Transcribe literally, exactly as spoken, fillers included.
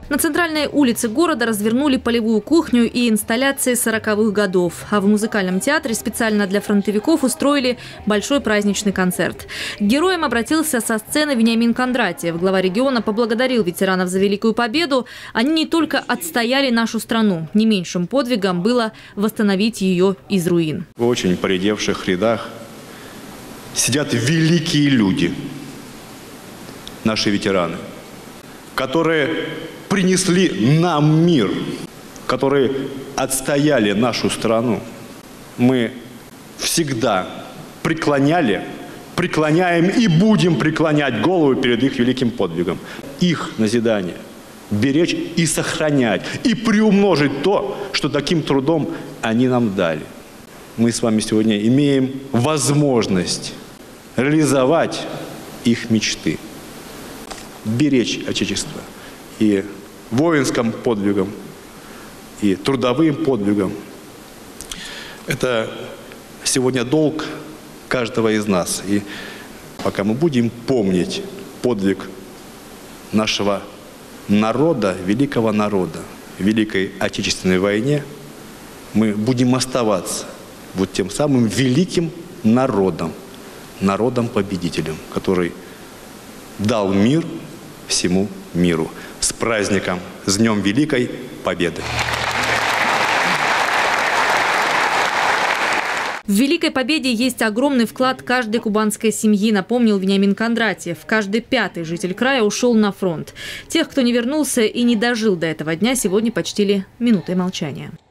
На центральной улице города развернули полевую кухню и инсталляции сороковых годов. А в музыкальном театре специально для фронтовиков устроили большой праздничный концерт. К героям обратился со сцены Вениамин Кондратьев. Глава региона поблагодарил ветеранов за Великую Победу. Они не только отстояли нашу страну. Не меньшим подвигом было восстановить ее из руин. В очень поредевших рядах сидят великие люди, наши ветераны, которые принесли нам мир, которые отстояли нашу страну. Мы всегда преклоняли, преклоняем и будем преклонять голову перед их великим подвигом. Их назидание беречь и сохранять, и приумножить то, что таким трудом они нам дали. Мы с вами сегодня имеем возможность реализовать их мечты, беречь Отечество и воинским подвигом, и трудовым подвигом. Это сегодня долг каждого из нас. И пока мы будем помнить подвиг нашего народа, великого народа, в Великой Отечественной войне, мы будем оставаться вот тем самым великим народом, народом-победителем, который дал мир всему миру. С праздником, с Днем Великой Победы! В Великой Победе есть огромный вклад каждой кубанской семьи, напомнил Вениамин Кондратьев. Каждый пятый житель края ушел на фронт. Тех, кто не вернулся и не дожил до этого дня, сегодня почтили минутой молчания.